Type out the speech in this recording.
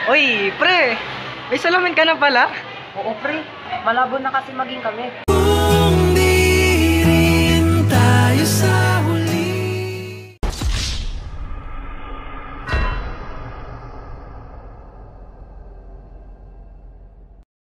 Uy, pre! May salamin ka na pala? Oo, pre. Malabo na kasi maging kami.